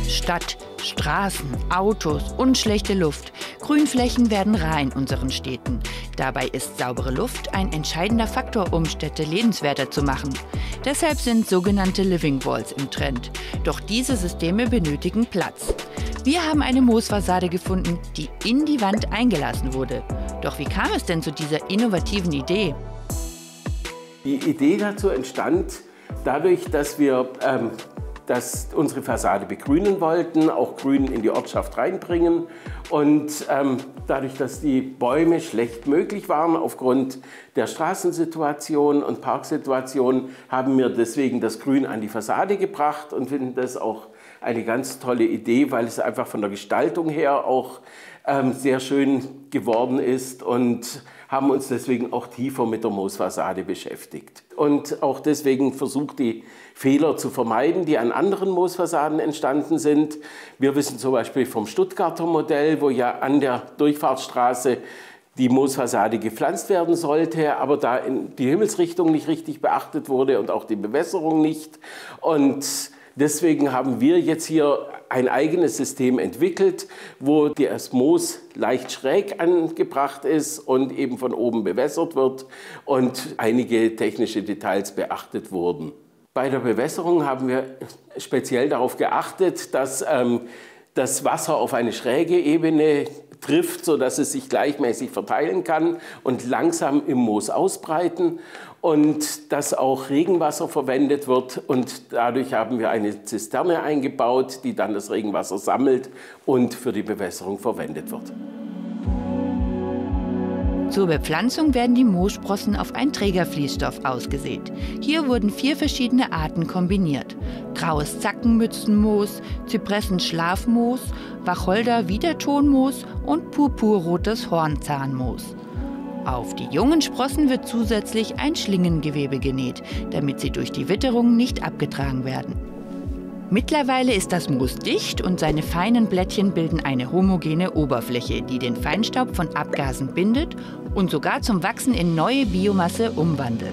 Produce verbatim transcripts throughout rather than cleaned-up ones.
Stadt, Straßen, Autos und schlechte Luft. Grünflächen werden rar in unseren Städten. Dabei ist saubere Luft ein entscheidender Faktor, um Städte lebenswerter zu machen. Deshalb sind sogenannte Living Walls im Trend. Doch diese Systeme benötigen Platz. Wir haben eine Moosfassade gefunden, die in die Wand eingelassen wurde. Doch wie kam es denn zu dieser innovativen Idee? Die Idee dazu entstand dadurch, dass wir ähm, dass unsere Fassade begrünen wollten, auch Grün in die Ortschaft reinbringen. Und ähm, dadurch, dass die Bäume schlecht möglich waren aufgrund der Straßensituation und Parksituation, haben wir deswegen das Grün an die Fassade gebracht und finden das auch eine ganz tolle Idee, weil es einfach von der Gestaltung her auch ähm, sehr schön geworden ist und haben uns deswegen auch tiefer mit der Moosfassade beschäftigt. Und auch deswegen versucht, die Fehler zu vermeiden, die an anderen Moosfassaden entstanden sind. Wir wissen zum Beispiel vom Stuttgarter Modell, wo ja an der Durchfahrtsstraße die Moosfassade gepflanzt werden sollte, aber da die Himmelsrichtung nicht richtig beachtet wurde und auch die Bewässerung nicht. Und deswegen haben wir jetzt hier ein eigenes System entwickelt, wo das Moos leicht schräg angebracht ist und eben von oben bewässert wird und einige technische Details beachtet wurden. Bei der Bewässerung haben wir speziell darauf geachtet, dass ähm, das Wasser auf eine schräge Ebene trifft, sodass es sich gleichmäßig verteilen kann und langsam im Moos ausbreiten und dass auch Regenwasser verwendet wird. Und dadurch haben wir eine Zisterne eingebaut, die dann das Regenwasser sammelt und für die Bewässerung verwendet wird. Zur Bepflanzung werden die Moossprossen auf einen Trägerfließstoff ausgesät. Hier wurden vier verschiedene Arten kombiniert: graues Zackenmützenmoos, Zypressen-Schlafmoos, Wacholder-Wiedertonmoos und purpurrotes Hornzahnmoos. Auf die jungen Sprossen wird zusätzlich ein Schlingengewebe genäht, damit sie durch die Witterung nicht abgetragen werden. Mittlerweile ist das Moos dicht und seine feinen Blättchen bilden eine homogene Oberfläche, die den Feinstaub von Abgasen bindet und sogar zum Wachsen in neue Biomasse umwandelt.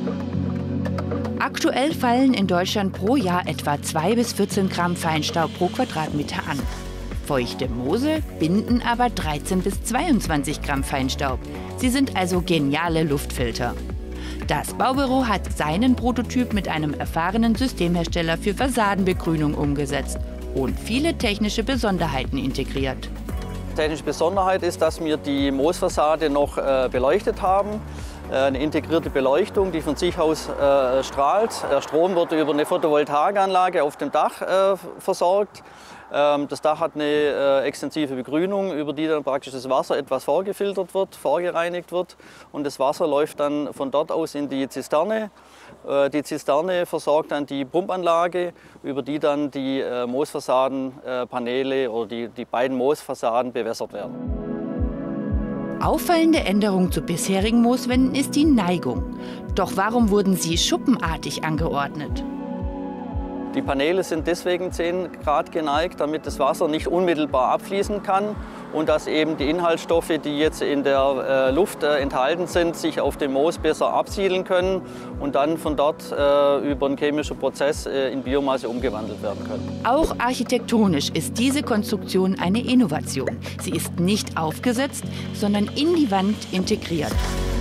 Aktuell fallen in Deutschland pro Jahr etwa zwei bis vierzehn Gramm Feinstaub pro Quadratmeter an. Feuchte Moose binden aber dreizehn bis zweiundzwanzig Gramm Feinstaub. Sie sind also geniale Luftfilter. Das Baubüro hat seinen Prototyp mit einem erfahrenen Systemhersteller für Fassadenbegrünung umgesetzt und viele technische Besonderheiten integriert. Technische Besonderheit ist, dass wir die Moosfassade noch äh, beleuchtet haben. Äh, eine integrierte Beleuchtung, die von sich aus äh, strahlt. Der Strom wird über eine Photovoltaikanlage auf dem Dach äh, versorgt. Ähm, das Dach hat eine äh, extensive Begrünung, über die dann praktisch das Wasser etwas vorgefiltert wird, vorgereinigt wird. Und das Wasser läuft dann von dort aus in die Zisterne. Äh, die Zisterne versorgt dann die Pumpanlage, über die dann die äh, Moosfassadenpaneele äh, oder die, die beiden Moosfassaden bewässert werden. Auffallende Änderung zu bisherigen Mooswänden ist die Neigung. Doch warum wurden sie schuppenartig angeordnet? Die Paneele sind deswegen zehn Grad geneigt, damit das Wasser nicht unmittelbar abfließen kann und dass eben die Inhaltsstoffe, die jetzt in der äh, Luft äh, enthalten sind, sich auf dem Moos besser absiedeln können und dann von dort äh, über einen chemischen Prozess äh, in Biomasse umgewandelt werden können. Auch architektonisch ist diese Konstruktion eine Innovation. Sie ist nicht aufgesetzt, sondern in die Wand integriert.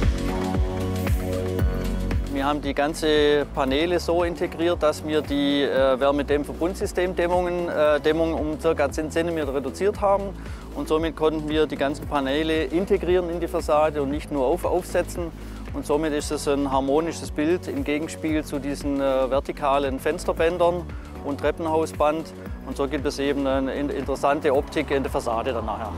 Wir haben die ganze Paneele so integriert, dass wir die äh, Wärmedämmverbundsystemdämmungen äh, Dämmung um ca. zehn Zentimeter reduziert haben. Und somit konnten wir die ganzen Paneele integrieren in die Fassade und nicht nur auf, aufsetzen. Und somit ist es ein harmonisches Bild im Gegenspiel zu diesen äh, vertikalen Fensterbändern und Treppenhausband. Und so gibt es eben eine interessante Optik in der Fassade dann nachher.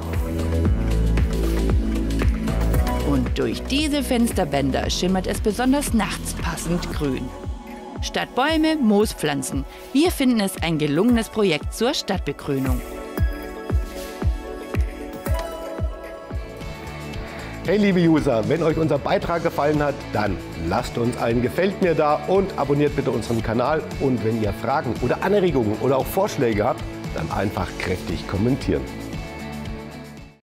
Und durch diese Fensterbänder schimmert es besonders nachts passend grün. Statt Bäume, Moospflanzen. Wir finden es ein gelungenes Projekt zur Stadtbegrünung. Hey liebe User, wenn euch unser Beitrag gefallen hat, dann lasst uns ein Gefällt mir da und abonniert bitte unseren Kanal. Und wenn ihr Fragen oder Anregungen oder auch Vorschläge habt, dann einfach kräftig kommentieren.